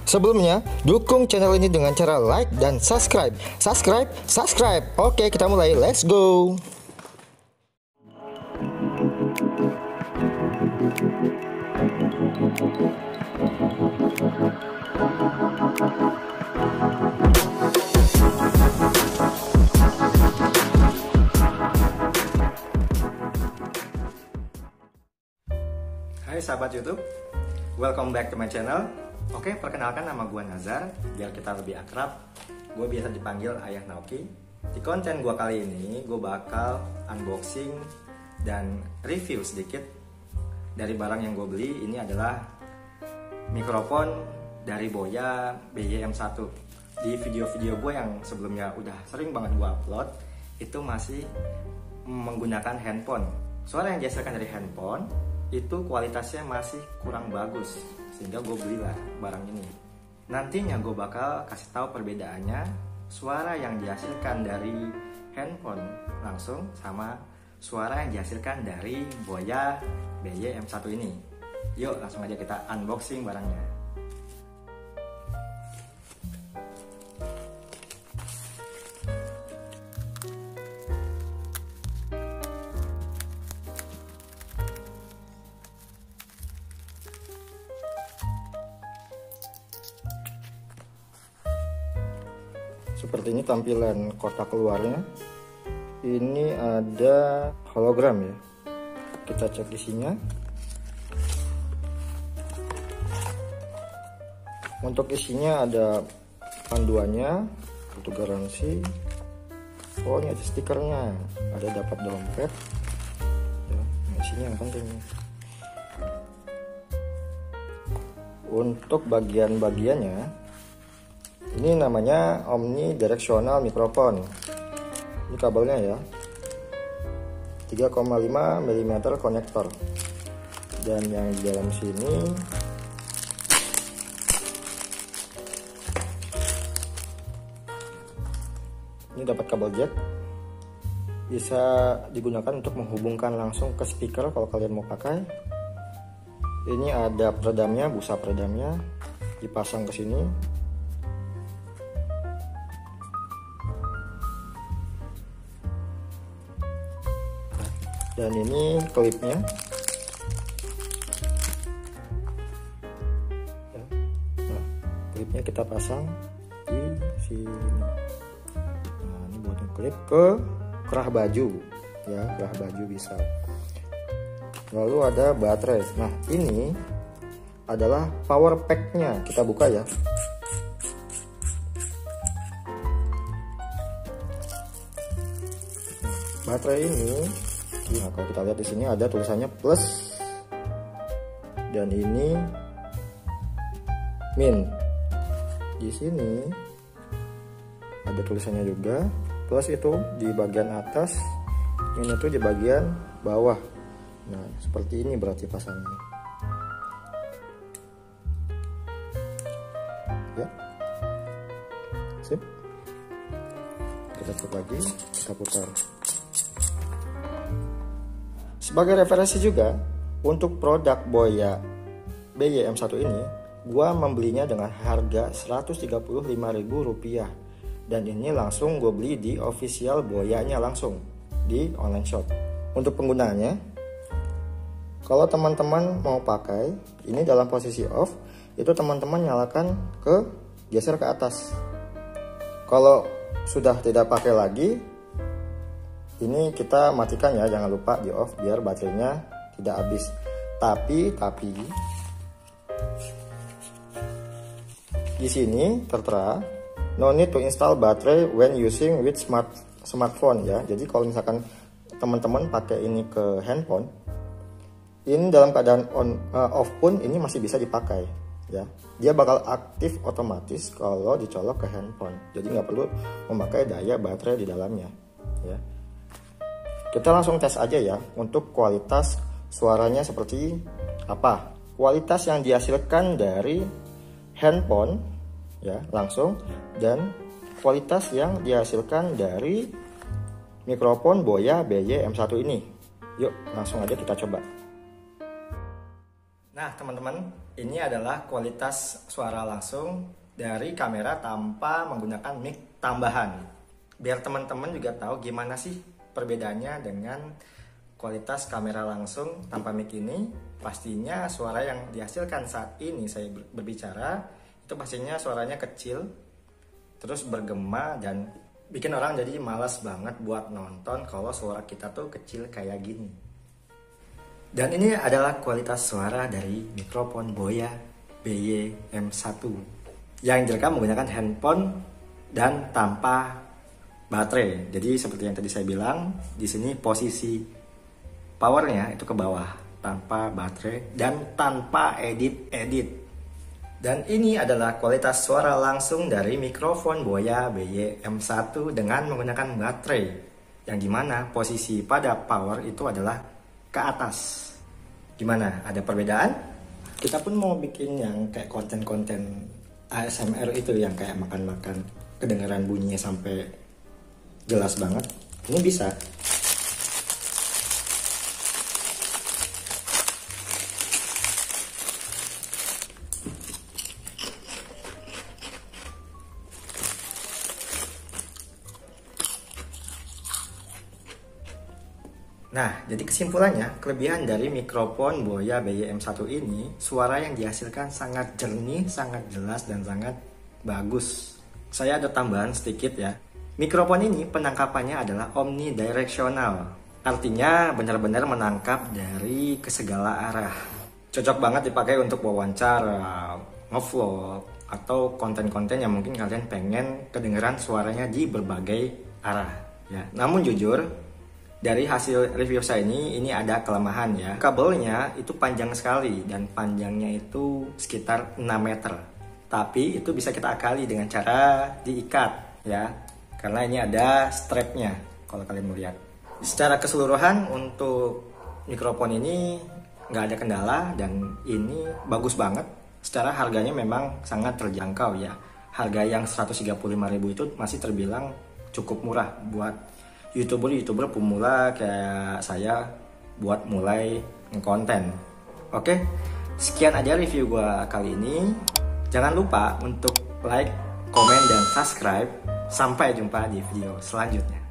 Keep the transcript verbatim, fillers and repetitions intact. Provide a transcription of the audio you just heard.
Sebelumnya, dukung channel ini dengan cara like dan subscribe. Subscribe, subscribe. Oke, kita mulai. Let's go. Hai sahabat YouTube, welcome back to my channel. Oke, perkenalkan nama gue Nazar, biar kita lebih akrab. Gue biasa dipanggil Ayah Naoki. Di konten gue kali ini, gue bakal unboxing dan review sedikit dari barang yang gue beli. Ini adalah mikrofon dari Boya B Y M satu. Di video-video gue yang sebelumnya udah sering banget gue upload, itu masih menggunakan handphone. Suara yang dihasilkan dari handphone itu kualitasnya masih kurang bagus, sehingga gue belilah barang ini. Nantinya gue bakal kasih tahu perbedaannya suara yang dihasilkan dari handphone langsung sama suara yang dihasilkan dari Boya B Y M satu ini. Yuk langsung aja kita unboxing barangnya. Seperti ini tampilan kotak keluarnya. Ini ada hologram ya. Kita cek isinya. Untuk isinya ada panduannya, untuk garansi. Oh, ini ada stikernya. Ada dapat dompet. Ya, nah isinya yang penting. Untuk bagian-bagiannya, ini namanya omnidirectional microphone. Ini kabelnya ya, tiga koma lima milimeter konektor. Dan yang di dalam sini ini dapat kabel jack, bisa digunakan untuk menghubungkan langsung ke speaker kalau kalian mau pakai. Ini ada peredamnya, busa peredamnya dipasang ke sini. Dan ini klipnya. Nah, klipnya kita pasang di sini. Nah, ini buat klip ke kerah baju, ya, kerah baju bisa. Lalu ada baterai. Nah, ini adalah power pack-nya. Kita buka ya. Baterai ini, nah, kalau kita lihat di sini ada tulisannya plus, dan ini min. Di sini ada tulisannya juga. Plus itu di bagian atas, min itu di bagian bawah. Nah, seperti ini berarti pasangnya. Ya, sip. Kita putar lagi, kita putar. Sebagai referensi juga, untuk produk Boya B Y M satu ini, gua membelinya dengan harga seratus tiga puluh lima ribu rupiah. Dan ini langsung gue beli di official Boyanya langsung, di online shop. Untuk penggunaannya, kalau teman-teman mau pakai, ini dalam posisi off, itu teman-teman nyalakan ke, geser ke atas. Kalau sudah tidak pakai lagi, ini kita matikan ya, jangan lupa di off biar baterainya tidak habis. Tapi tapi di sini tertera no need to install battery when using with smart smartphone ya. Jadi kalau misalkan teman-teman pakai ini ke handphone, ini dalam keadaan on uh, off pun ini masih bisa dipakai ya. Dia bakal aktif otomatis kalau dicolok ke handphone. Jadi nggak perlu memakai daya baterai di dalamnya ya. Kita langsung tes aja ya untuk kualitas suaranya seperti apa. Kualitas yang dihasilkan dari handphone ya langsung, dan kualitas yang dihasilkan dari mikrofon Boya B Y M satu ini. Yuk langsung aja kita coba. Nah teman-teman, ini adalah kualitas suara langsung dari kamera tanpa menggunakan mic tambahan. Biar teman-teman juga tahu gimana sih perbedaannya dengan kualitas kamera langsung tanpa mic ini. Pastinya suara yang dihasilkan saat ini saya berbicara itu pastinya suaranya kecil, terus bergema dan bikin orang jadi malas banget buat nonton kalau suara kita tuh kecil kayak gini. Dan ini adalah kualitas suara dari mikrofon Boya B Y M satu yang direkam menggunakan handphone dan tanpa baterai. Jadi seperti yang tadi saya bilang, di sini posisi powernya itu ke bawah, tanpa baterai dan tanpa edit-edit. Dan ini adalah kualitas suara langsung dari mikrofon Boya B Y M satu dengan menggunakan baterai, yang dimana posisi pada power itu adalah ke atas. Gimana? Ada perbedaan? Kita pun mau bikin yang kayak konten-konten A S M R itu yang kayak makan-makan, kedengaran bunyinya sampai jelas banget. Ini bisa. Nah, jadi kesimpulannya, kelebihan dari mikrofon Boya B Y M satu ini, suara yang dihasilkan sangat jernih, sangat jelas, dan sangat bagus. Saya ada tambahan sedikit ya. Mikrofon ini penangkapannya adalah omnidirectional. Artinya benar-benar menangkap dari kesegala arah. Cocok banget dipakai untuk wawancara, ngevlog, atau konten-konten yang mungkin kalian pengen kedengeran suaranya di berbagai arah. Ya. Namun jujur, dari hasil review saya ini, ini ada kelemahan ya. Kabelnya itu panjang sekali dan panjangnya itu sekitar enam meter. Tapi itu bisa kita akali dengan cara diikat ya. Karena ini ada strapnya kalau kalian mau lihat. Secara keseluruhan untuk mikrofon ini nggak ada kendala dan ini bagus banget. Secara harganya memang sangat terjangkau ya. Harga yang seratus tiga puluh lima ribu itu masih terbilang cukup murah buat YouTuber-YouTuber pemula kayak saya buat mulai ngekonten. Oke, sekian aja review gua kali ini. Jangan lupa untuk like, komen, dan subscribe. Sampai jumpa di video selanjutnya.